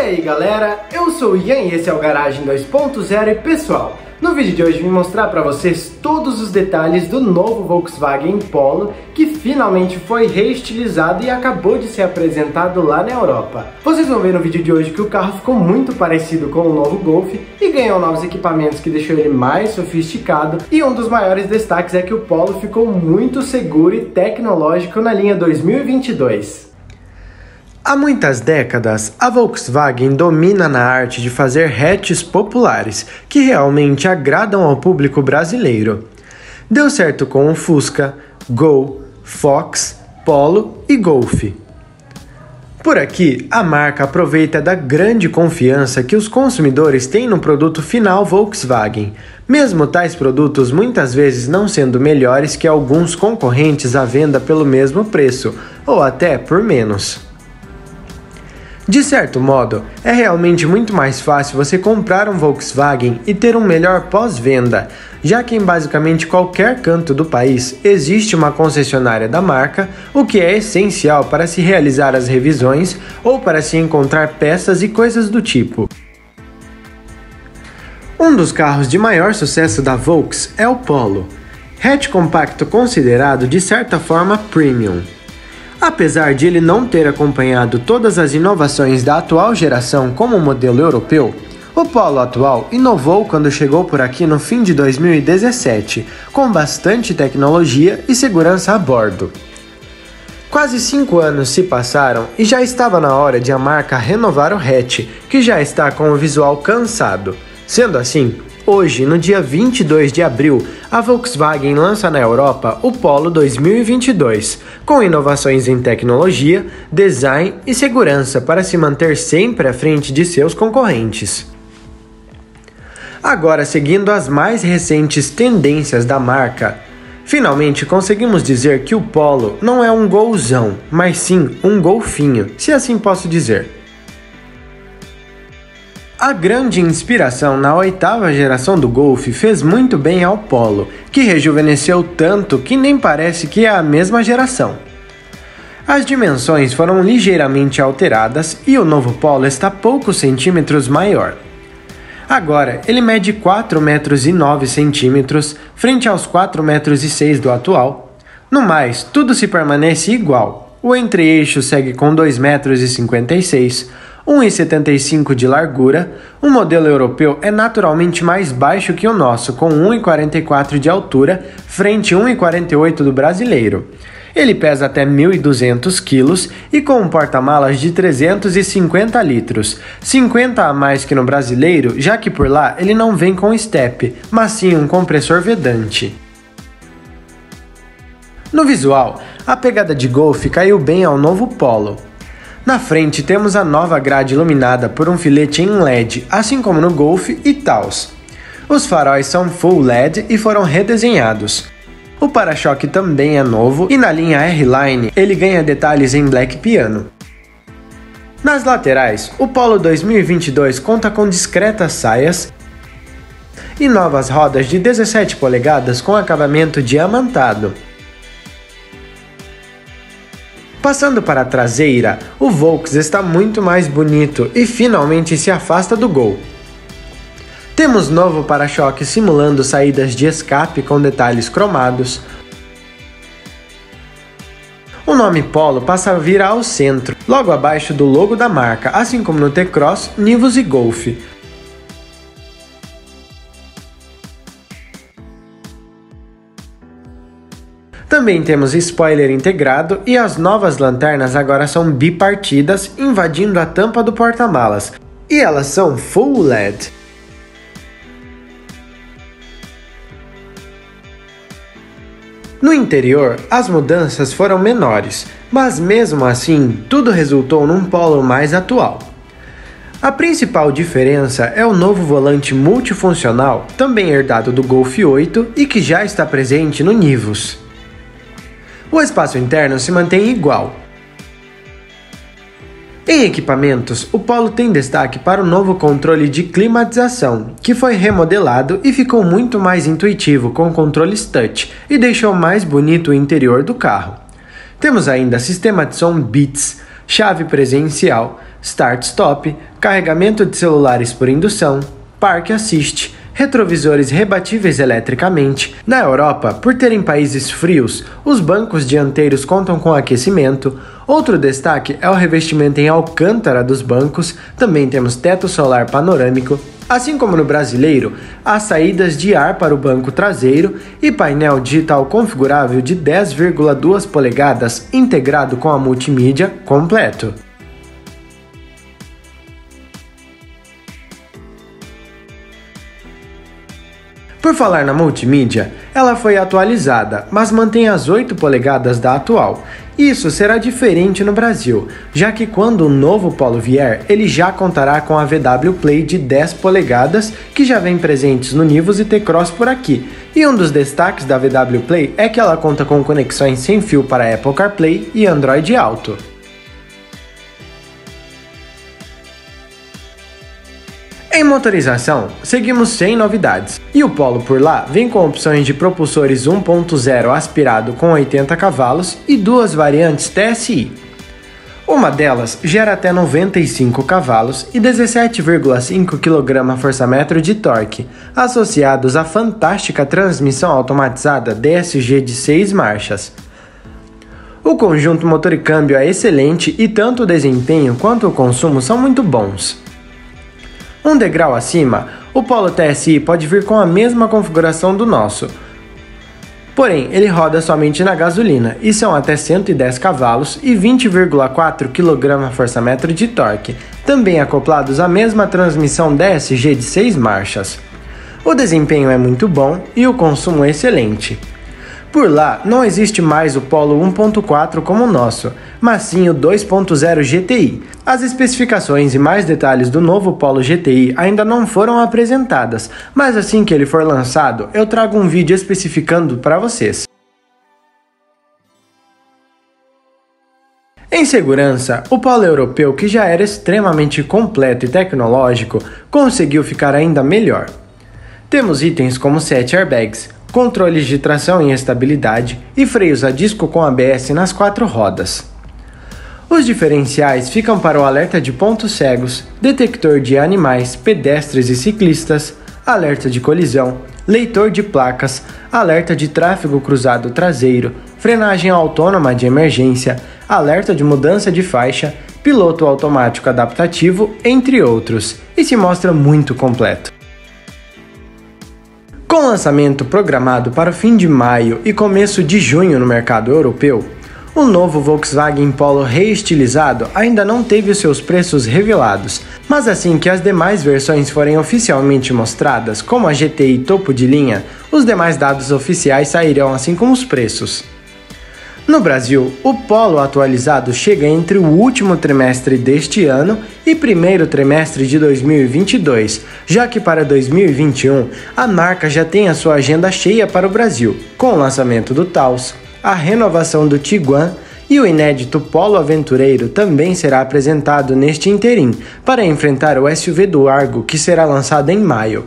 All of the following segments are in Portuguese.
aí galera, eu sou o Ian e esse é o Garagem 2.0 e pessoal, no vídeo de hoje vim mostrar para vocês todos os detalhes do novo Volkswagen Polo que finalmente foi reestilizado e acabou de ser apresentado lá na Europa. Vocês vão ver no vídeo de hoje que o carro ficou muito parecido com o novo Golf e ganhou novos equipamentos que deixou ele mais sofisticado, e um dos maiores destaques é que o Polo ficou muito seguro e tecnológico na linha 2022. Há muitas décadas, a Volkswagen domina na arte de fazer hatches populares, que realmente agradam ao público brasileiro. Deu certo com o Fusca, Gol, Fox, Polo e Golf. Por aqui, a marca aproveita da grande confiança que os consumidores têm no produto final Volkswagen, mesmo tais produtos muitas vezes não sendo melhores que alguns concorrentes à venda pelo mesmo preço, ou até por menos. De certo modo, é realmente muito mais fácil você comprar um Volkswagen e ter um melhor pós-venda, já que em basicamente qualquer canto do país existe uma concessionária da marca, o que é essencial para se realizar as revisões ou para se encontrar peças e coisas do tipo. Um dos carros de maior sucesso da Volks é o Polo, hatch compacto considerado de certa forma premium. Apesar de ele não ter acompanhado todas as inovações da atual geração como o modelo europeu, o Polo atual inovou quando chegou por aqui no fim de 2017, com bastante tecnologia e segurança a bordo. Quase 5 anos se passaram e já estava na hora de a marca renovar o hatch, que já está com o visual cansado. Sendo assim, hoje, no dia 22 de abril, a Volkswagen lança na Europa o Polo 2022, com inovações em tecnologia, design e segurança para se manter sempre à frente de seus concorrentes. Agora, seguindo as mais recentes tendências da marca, finalmente conseguimos dizer que o Polo não é um golzão, mas sim um golfinho, se assim posso dizer. A grande inspiração na 8ª geração do Golf fez muito bem ao Polo, que rejuvenesceu tanto que nem parece que é a mesma geração. As dimensões foram ligeiramente alteradas e o novo Polo está poucos centímetros maior. Agora, ele mede 4,09 metros frente aos 4,06 metros do atual. No mais, tudo se permanece igual. O entre-eixo segue com 2,56 metros, 1,75 de largura. O modelo europeu é naturalmente mais baixo que o nosso, com 1,44 de altura, frente a 1,48 do brasileiro. Ele pesa até 1.200 kg e com um porta-malas de 350 litros, 50 a mais que no brasileiro, já que por lá ele não vem com step, mas sim um compressor vedante. No visual, a pegada de Golf caiu bem ao novo Polo. Na frente temos a nova grade iluminada por um filete em LED, assim como no Golf e Taos. Os faróis são full LED e foram redesenhados. O para-choque também é novo e na linha R-Line ele ganha detalhes em black piano. Nas laterais, o Polo 2022 conta com discretas saias e novas rodas de 17 polegadas com acabamento diamantado. Passando para a traseira, o Volks está muito mais bonito e finalmente se afasta do Gol. Temos novo para-choque simulando saídas de escape com detalhes cromados. O nome Polo passa a vir ao centro, logo abaixo do logo da marca, assim como no T-Cross, Nivus e Golf. Também temos spoiler integrado e as novas lanternas agora são bipartidas, invadindo a tampa do porta-malas, e elas são full LED. No interior, as mudanças foram menores, mas mesmo assim, tudo resultou num Polo mais atual. A principal diferença é o novo volante multifuncional, também herdado do Golf 8 e que já está presente no Nivus. O espaço interno se mantém igual. Em equipamentos, o Polo tem destaque para o novo controle de climatização, que foi remodelado e ficou muito mais intuitivo com controles touch e deixou mais bonito o interior do carro. Temos ainda sistema de som Beats, chave presencial, Start-Stop, carregamento de celulares por indução, Park Assist, retrovisores rebatíveis eletricamente. Na Europa, por terem países frios, os bancos dianteiros contam com aquecimento. Outro destaque é o revestimento em alcântara dos bancos, também temos teto solar panorâmico. Assim como no brasileiro, há saídas de ar para o banco traseiro e painel digital configurável de 10,2 polegadas integrado com a multimídia completo. Por falar na multimídia, ela foi atualizada, mas mantém as 8 polegadas da atual. Isso será diferente no Brasil, já que quando o novo Polo vier, ele já contará com a VW Play de 10 polegadas, que já vem presentes no Nivus e T-Cross por aqui. E um dos destaques da VW Play é que ela conta com conexões sem fio para Apple CarPlay e Android Auto. Em motorização, seguimos sem novidades, e o Polo por lá vem com opções de propulsores 1.0 aspirado com 80 cavalos e duas variantes TSI. Uma delas gera até 95 cavalos e 17,5 kgfm de torque, associados à fantástica transmissão automatizada DSG de 6 marchas. O conjunto motor e câmbio é excelente e tanto o desempenho quanto o consumo são muito bons. Um degrau acima, o Polo TSI pode vir com a mesma configuração do nosso, porém ele roda somente na gasolina e são até 110 cavalos e 20,4 kgfm de torque, também acoplados à mesma transmissão DSG de 6 marchas. O desempenho é muito bom e o consumo é excelente. Por lá, não existe mais o Polo 1.4 como o nosso, mas sim o 2.0 GTI. As especificações e mais detalhes do novo Polo GTI ainda não foram apresentadas, mas assim que ele for lançado, eu trago um vídeo especificando para vocês. Em segurança, o Polo europeu, que já era extremamente completo e tecnológico, conseguiu ficar ainda melhor. Temos itens como 7 airbags, controles de tração e estabilidade e freios a disco com ABS nas 4 rodas. Os diferenciais ficam para o alerta de pontos cegos, detector de animais, pedestres e ciclistas, alerta de colisão, leitor de placas, alerta de tráfego cruzado traseiro, frenagem autônoma de emergência, alerta de mudança de faixa, piloto automático adaptativo, entre outros, e se mostra muito completo. Com lançamento programado para o fim de maio e começo de junho no mercado europeu, o novo Volkswagen Polo reestilizado ainda não teve os seus preços revelados, mas assim que as demais versões forem oficialmente mostradas, como a GTI topo de linha, os demais dados oficiais sairão assim como os preços. No Brasil, o Polo atualizado chega entre o último trimestre deste ano e primeiro trimestre de 2022, já que para 2021 a marca já tem a sua agenda cheia para o Brasil, com o lançamento do Taos, a renovação do Tiguan e o inédito Polo Aventureiro também será apresentado neste interim, para enfrentar o SUV do Argo, que será lançado em maio.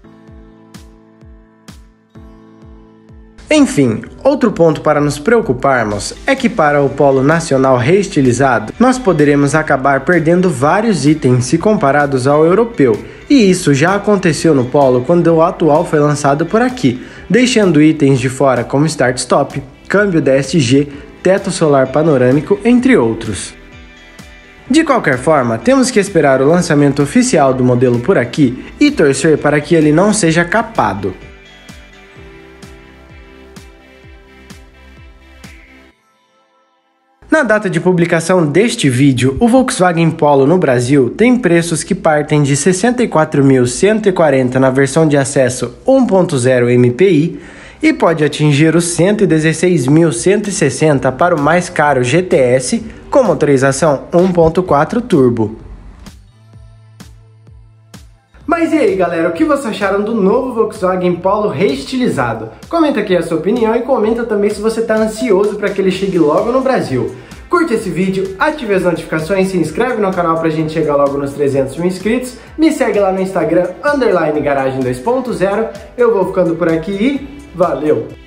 Enfim, outro ponto para nos preocuparmos é que para o Polo nacional reestilizado, nós poderemos acabar perdendo vários itens se comparados ao europeu, e isso já aconteceu no Polo quando o atual foi lançado por aqui, deixando itens de fora como Start-Stop, câmbio DSG, teto solar panorâmico, entre outros. De qualquer forma, temos que esperar o lançamento oficial do modelo por aqui e torcer para que ele não seja capado. Na data de publicação deste vídeo, o Volkswagen Polo no Brasil tem preços que partem de R$ 64.140 na versão de acesso 1.0 MPI e pode atingir os R$ 116.160 para o mais caro GTS com motorização 1.4 turbo. Mas e aí galera, o que vocês acharam do novo Volkswagen Polo reestilizado? Comenta aqui a sua opinião e comenta também se você está ansioso para que ele chegue logo no Brasil. Curte esse vídeo, ative as notificações, se inscreve no canal pra gente chegar logo nos 300 mil inscritos, me segue lá no Instagram, _garagem 2.0, eu vou ficando por aqui e valeu!